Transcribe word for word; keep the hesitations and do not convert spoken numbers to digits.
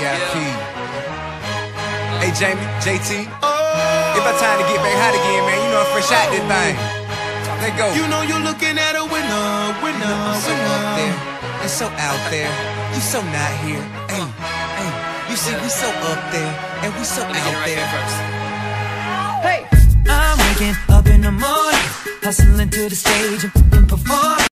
I P. Hey, Jamie, J T. It's about time to get back hot again, man. You know I'm fresh out this thing. Let go. You know you're looking at a winner, winner, You know I'm so winner. up there and so out there. You so not here. Hey, hey. You see, we so up there and we so out there. Hey! I'm waking up in the morning, hustling to the stage and performing.